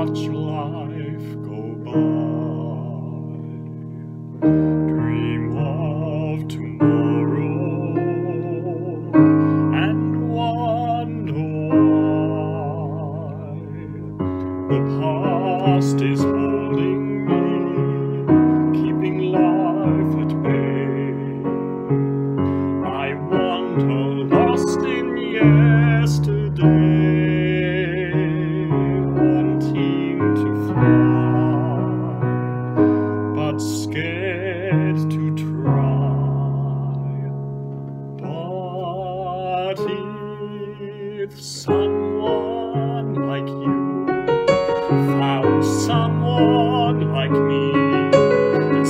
watch life go by. Dream of tomorrow and wonder why the past is holding me, keeping life at bay. I wander lost in yesterday, wanting to fly, but scared to try. But if someone like you found someone like me, then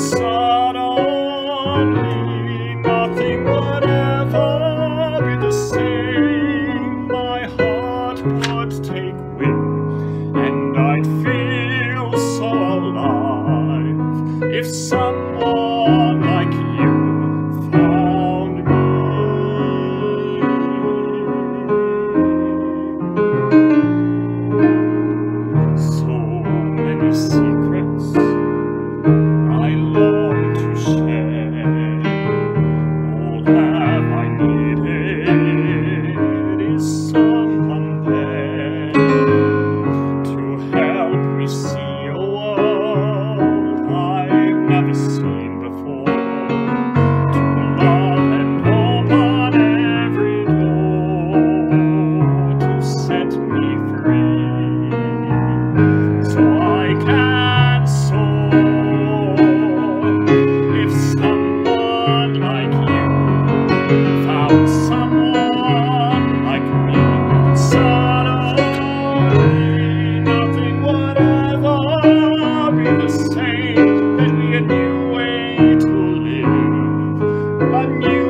suddenly nothing would ever be the same. My heart would take wing, and I'd feel so alive if someone like you found me. So many secrets I long to share. All have I needed is someone there to help me see a world I've never seen before, to love and open every door, to set me free, so I can soar. If someone like you found someone like me, suddenly nothing would ever be the same. There'd be a new way to live, a new